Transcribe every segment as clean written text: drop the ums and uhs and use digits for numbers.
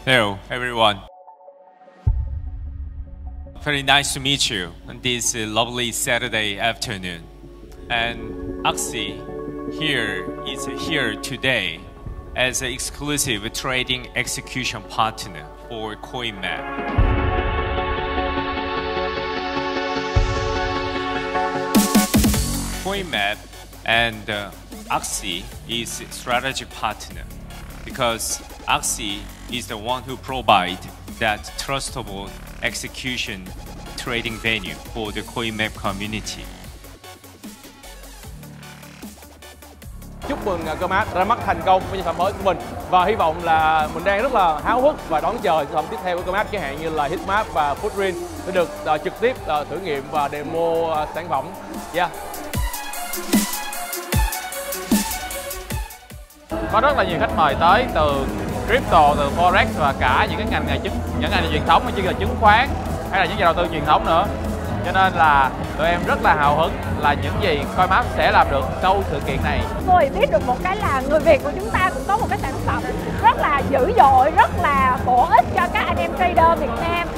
Hello, everyone. Very nice to meet you on this lovely Saturday afternoon. And Axie is here today as an exclusive trading execution partner for CoinMap. CoinMap and Axie is a strategic partner because Axie is the one who provides that trustable execution trading venue for the CoinMap community. Chúc mừng CoinMap ra mắt thành công với sản phẩm mới của mình và hy vọng là mình đang rất là háo hức và đón chờ sản phẩm tiếp theo của CoinMap, chẳng hạn như là Hitmap và Footprint để được trực tiếp thử nghiệm và demo sản phẩm. Có rất là nhiều khách mời tới từ crypto, từ forex và cả những cái ngành nghề những ngành truyền thống như là chứng khoán hay là những nhà đầu tư truyền thống nữa. Cho nên là tụi em rất là hào hứng là những gì CoinMap sẽ làm được sau sự kiện này. Tôi biết được một cái là người Việt của chúng ta cũng có một cái sản phẩm rất là dữ dội, rất là bổ ích cho các anh em trader Việt Nam.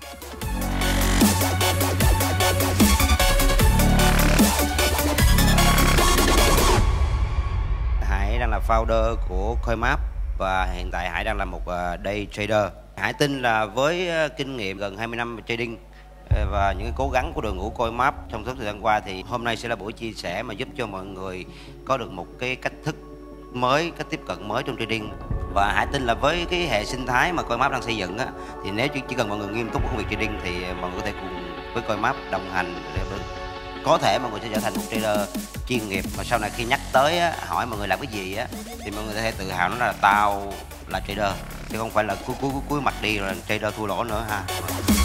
Hải đang là founder của CoinMap và hiện tại Hải đang là một day trader. Hải tin là với kinh nghiệm gần 20 năm trading và những cố gắng của đội ngũ CoinMap trong suốt thời gian qua thì hôm nay sẽ là buổi chia sẻ mà giúp cho mọi người có được một cái cách thức mới, cách tiếp cận mới trong trading. Và Hải tin là với cái hệ sinh thái mà CoinMap đang xây dựng á, thì nếu chỉ cần mọi người nghiêm túc công việc trading thì mọi người có thể cùng với CoinMap đồng hành để có thể mọi người sẽ trở thành một trader chuyên nghiệp, và sau này khi nhắc tới á, hỏi mọi người làm cái gì á, thì mọi người có thể tự hào nói là tao là trader chứ không phải là cuối mặt đi rồi trader thua lỗ nữa ha.